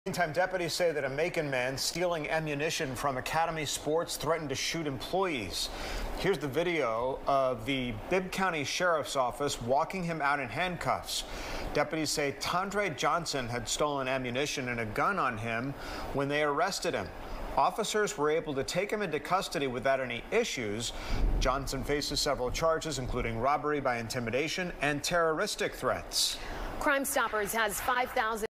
Meantime, deputies say that a Macon man stealing ammunition from Academy Sports threatened to shoot employees. Here's the video of the Bibb County Sheriff's Office walking him out in handcuffs. Deputies say Tondre Johnson had stolen ammunition and a gun on him when they arrested him. Officers were able to take him into custody without any issues. Johnson faces several charges, including robbery by intimidation and terroristic threats. Crime Stoppers has 5,000